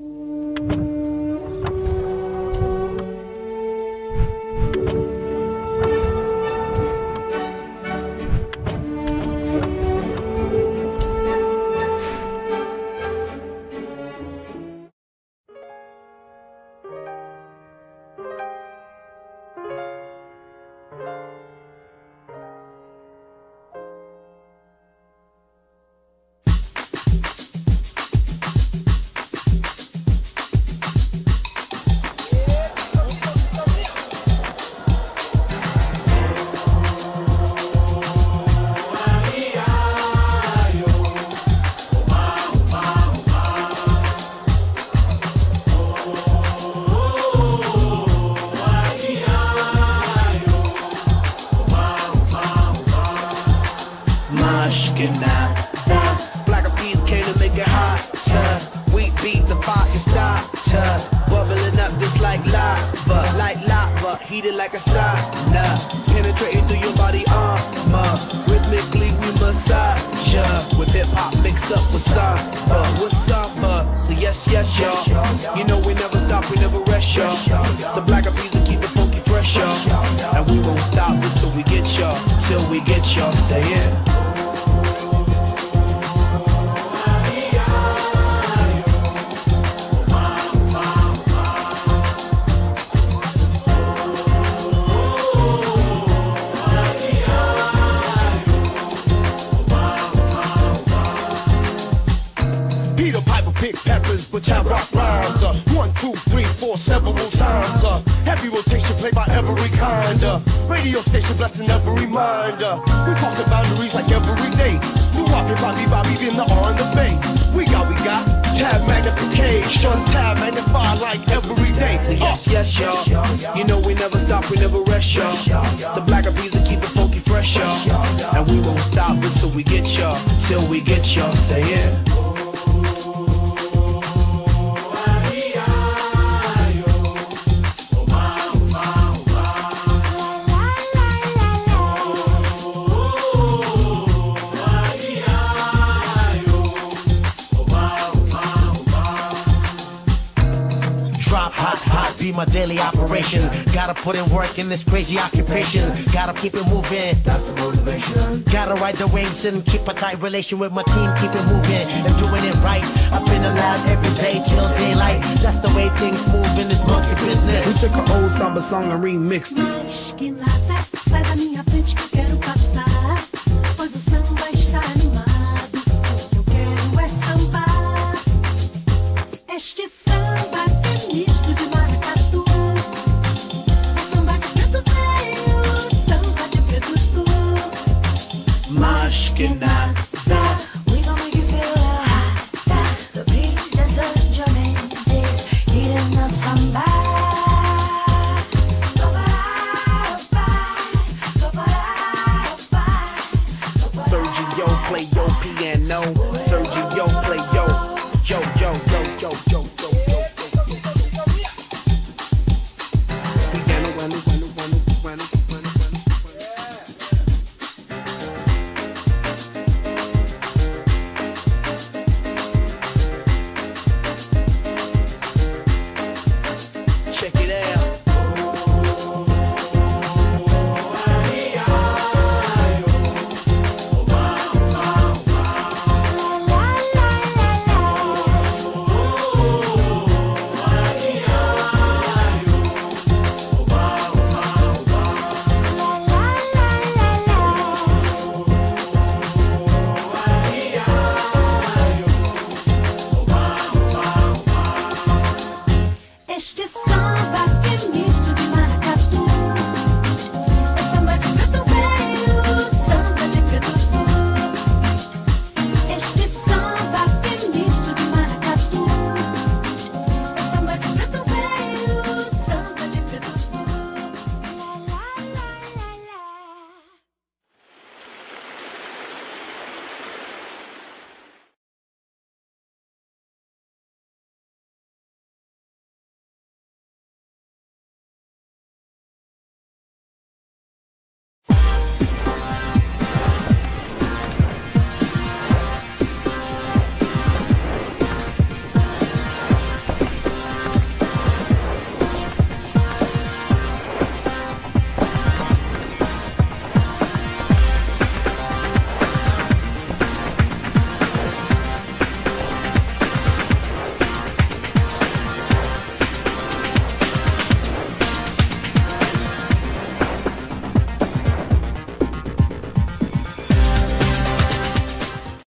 Black Eyed Peas came to make it hotter. We beat the fire starter, bubbling up just like lava, heated like a sauna, penetrating through your body armor. Rhythmically we massage ya, with hip hop mixed up with samba. With samba, so yes, y'all. You know we never stop, we never rest, y'all. The Black Eyed Peas will keep it funky fresh, y'all. And we won't stop until we get y'all, till we get y'all. Say it. Peter Piper pick peppers, but I rock rhymes. 1, 2, 3, 4, several times. Heavy rotation played by every kind. Radio station blessing every mind. We crossing boundaries like every day. Do Bobby, in the R and the Bay. We got tab magnification, tab magnify like every day. Yes, y'all. You know we never stop, we never rest, y'all. The Black Eyed Peas will keep it funky fresh, y'all. And we won't stop until we get y'all, till we get y'all. Say it. Hot, be my daily operation. Gotta put in work in this crazy occupation. Gotta keep it moving, that's the motivation. Gotta ride the waves and keep a tight relation with my team. Keep it moving and doing it right. I've been alive every day till daylight. That's the way things move in this monkey business. We took an old samba song and remixed it. Que nada, sai da minha frente que eu quero passar. Pois o samba está animado. O que eu quero é sambar. Este samba é misto de maracatu. O samba de preto veio, o samba de preto tu. Mas que nada. We gon' make you feel hot. The beats and such your name is heating up samba. Sergio play your piano. Sergio play yo. Check it out. Este samba que me